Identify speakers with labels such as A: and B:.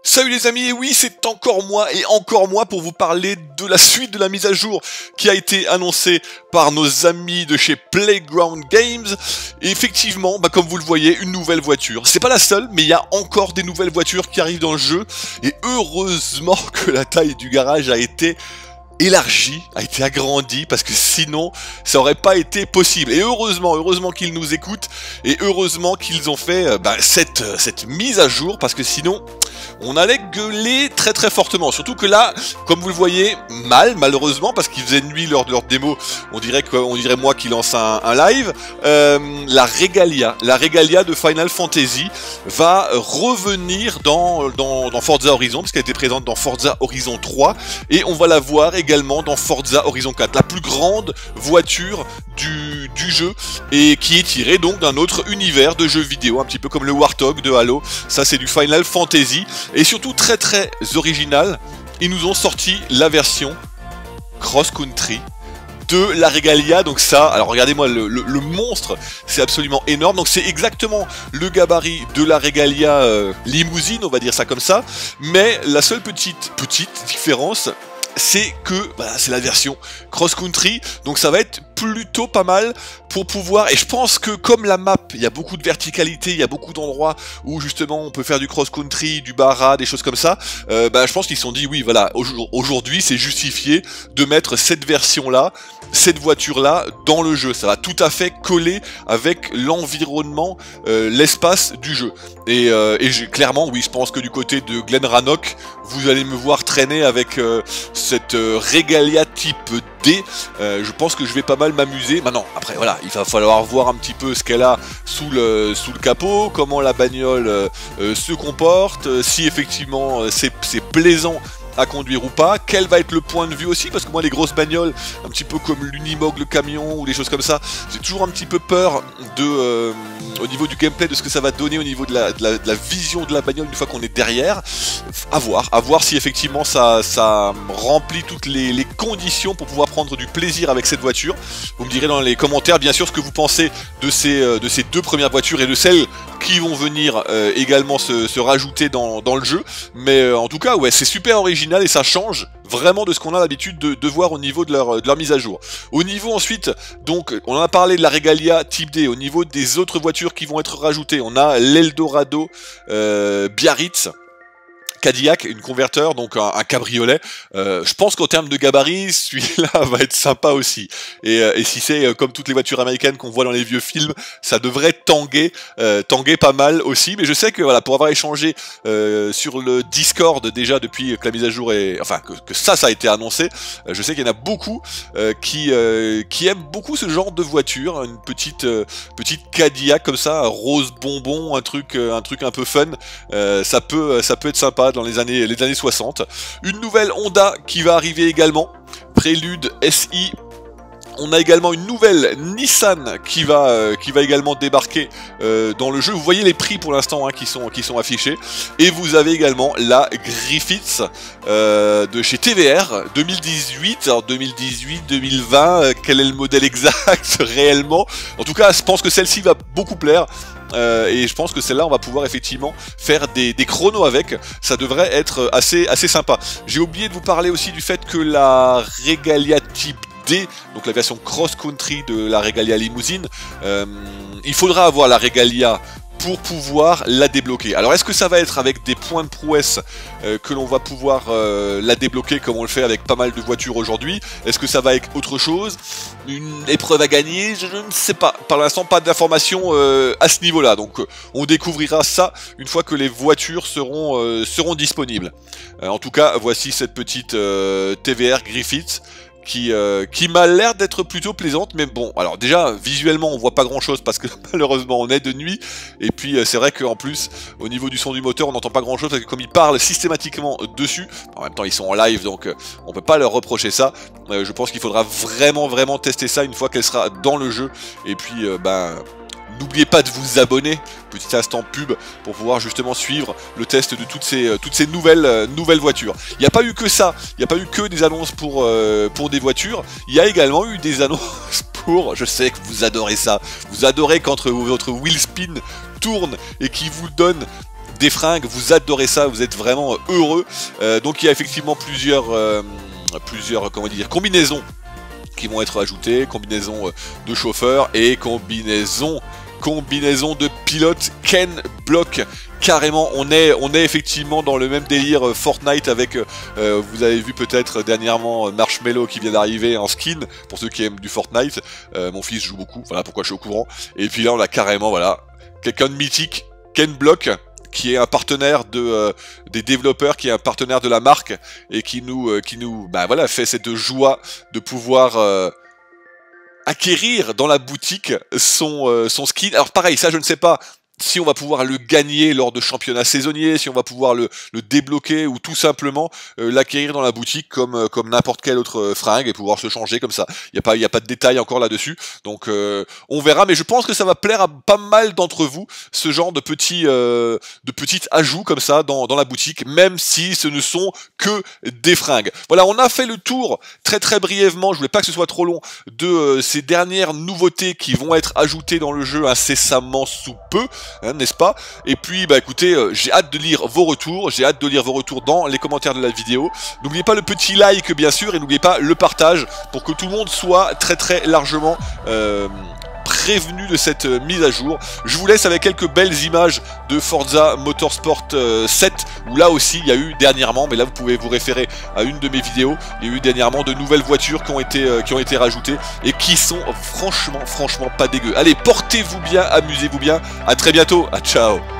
A: Salut les amis, et oui, c'est encore moi pour vous parler de la suite de la mise à jour qui a été annoncée par nos amis de chez Playground Games. Et effectivement, comme vous le voyez, une nouvelle voiture. C'est pas la seule, mais il y a encore des nouvelles voitures qui arrivent dans le jeu. Et heureusement que la taille du garage a été élargi, a été agrandi, parce que sinon ça aurait pas été possible. Et heureusement qu'ils nous écoutent, et heureusement qu'ils ont fait cette mise à jour, parce que sinon on allait gueuler très fortement. Surtout que là, comme vous le voyez, malheureusement, parce qu'ils faisaient nuit lors de leur démo, on dirait moi qui lance un live, la Regalia de Final Fantasy va revenir dans Forza Horizon, parce qu'elle était présente dans Forza Horizon 3, et on va la voir également dans Forza Horizon 4, la plus grande voiture du jeu, et qui est tirée donc d'un autre univers de jeux vidéo, un petit peu comme le Warthog de Halo. Ça c'est du Final Fantasy, et surtout très original. Ils nous ont sorti la version Cross Country de la Regalia. Donc ça, alors regardez-moi le monstre, c'est absolument énorme. Donc c'est exactement le gabarit de la Regalia limousine, on va dire ça comme ça, mais la seule petite différence, c'est que c'est la version cross-country, donc ça va être plutôt pas mal pour pouvoir, et je pense que comme la map, il y a beaucoup de verticalité, il y a beaucoup d'endroits où justement on peut faire du cross-country, du bara, des choses comme ça, je pense qu'ils se sont dit oui voilà, aujourd'hui c'est justifié de mettre cette version-là, cette voiture-là dans le jeu. Ça va tout à fait coller avec l'environnement, l'espace du jeu. Et clairement, oui, je pense que du côté de Glen Rannoch, vous allez me voir traîner avec cette Regalia type D. Je pense que je vais pas mal m'amuser. Maintenant, après, voilà, il va falloir voir un petit peu ce qu'elle a sous le capot, comment la bagnole se comporte, si effectivement c'est plaisant à conduire ou pas, quel va être le point de vue aussi, parce que moi les grosses bagnoles, un petit peu comme l'Unimog, le camion ou des choses comme ça, j'ai toujours un petit peu peur de au niveau du gameplay, de ce que ça va donner au niveau de la vision de la bagnole une fois qu'on est derrière. À voir si effectivement ça remplit toutes les conditions pour pouvoir prendre du plaisir avec cette voiture. Vous me direz dans les commentaires bien sûr ce que vous pensez de ces deux premières voitures et de celles qui vont venir également se rajouter dans le jeu. Mais en tout cas, ouais, c'est super original et ça change vraiment de ce qu'on a l'habitude de voir au niveau de leur mise à jour. Au niveau ensuite, donc on en a parlé de la Regalia Type D. Au niveau des autres voitures qui vont être rajoutées, on a l'Eldorado Biarritz Cadillac, une converteur, donc un cabriolet. Je pense qu'en termes de gabarit, celui-là va être sympa aussi. Et si c'est comme toutes les voitures américaines qu'on voit dans les vieux films, ça devrait tanguer pas mal aussi. Mais je sais que voilà, pour avoir échangé sur le Discord déjà depuis que la mise à jour est, enfin que ça a été annoncé, je sais qu'il y en a beaucoup qui aiment beaucoup ce genre de voiture, une petite Cadillac comme ça, rose bonbon, un truc un peu fun. Ça peut être sympa dans les années 60. Une nouvelle Honda qui va arriver également, Prélude SI. On a également une nouvelle Nissan qui va également débarquer dans le jeu. Vous voyez les prix pour l'instant qui sont affichés. Et vous avez également la Griffiths de chez TVR 2018. Alors 2018-2020, quel est le modèle exact réellement? En tout cas, je pense que celle-ci va beaucoup plaire. Et je pense que celle-là on va pouvoir effectivement faire des chronos avec. Ça devrait être assez sympa. J'ai oublié de vous parler aussi du fait que la Regalia Type D, donc la version cross-country de la Regalia limousine, il faudra avoir la Regalia pour pouvoir la débloquer. Alors est-ce que ça va être avec des points de prouesse que l'on va pouvoir la débloquer comme on le fait avec pas mal de voitures aujourd'hui? Est-ce que ça va être autre chose? Une épreuve à gagner? Je ne sais pas. Par l'instant, pas d'informations à ce niveau-là. Donc on découvrira ça une fois que les voitures seront disponibles. En tout cas, voici cette petite TVR Griffiths qui m'a l'air d'être plutôt plaisante, mais bon, alors déjà visuellement on voit pas grand chose parce que malheureusement on est de nuit, et puis c'est vrai qu'en plus au niveau du son du moteur on n'entend pas grand chose parce que comme ils parlent systématiquement dessus, en même temps ils sont en live donc on peut pas leur reprocher ça. Je pense qu'il faudra vraiment tester ça une fois qu'elle sera dans le jeu, et puis n'oubliez pas de vous abonner, petit instant pub, pour pouvoir justement suivre le test de toutes ces nouvelles voitures. Il n'y a pas eu que ça, il n'y a pas eu que des annonces pour des voitures, il y a également eu des annonces pour, je sais que vous adorez ça, vous adorez quand votre wheel spin tourne et qui vous donne des fringues, vous adorez ça, vous êtes vraiment heureux. Donc il y a effectivement plusieurs comment dire, combinaisons qui vont être ajoutées, combinaisons de chauffeurs et combinaisons de pilotes Ken Block. Carrément, on est effectivement dans le même délire Fortnite avec, vous avez vu peut-être dernièrement Marshmello qui vient d'arriver en skin, pour ceux qui aiment du Fortnite. Mon fils joue beaucoup, voilà pourquoi je suis au courant. Et puis là on a carrément, voilà, quelqu'un de mythique, Ken Block, qui est un partenaire des développeurs, qui est un partenaire de la marque, et qui nous bah voilà, fait cette joie de pouvoir acquérir dans la boutique son skin. Alors pareil, ça je ne sais pas si on va pouvoir le gagner lors de championnats saisonniers, si on va pouvoir le débloquer ou tout simplement l'acquérir dans la boutique comme n'importe quelle autre fringue et pouvoir se changer comme ça. Il y a pas de détails encore là-dessus, donc on verra. Mais je pense que ça va plaire à pas mal d'entre vous, ce genre de petits ajouts comme ça dans la boutique, même si ce ne sont que des fringues. Voilà, on a fait le tour très brièvement. Je voulais pas que ce soit trop long de ces dernières nouveautés qui vont être ajoutées dans le jeu incessamment sous peu. Hein, n'est-ce pas? Et puis bah écoutez, j'ai hâte de lire vos retours, dans les commentaires de la vidéo. N'oubliez pas le petit like bien sûr, et n'oubliez pas le partage pour que tout le monde soit très largement prévenu de cette mise à jour. Je vous laisse avec quelques belles images de Forza Motorsport 7, où là aussi il y a eu dernièrement, mais là vous pouvez vous référer à une de mes vidéos, il y a eu dernièrement de nouvelles voitures qui ont été rajoutées et qui sont franchement pas dégueu. Allez, portez-vous bien, amusez-vous bien, à très bientôt, ciao.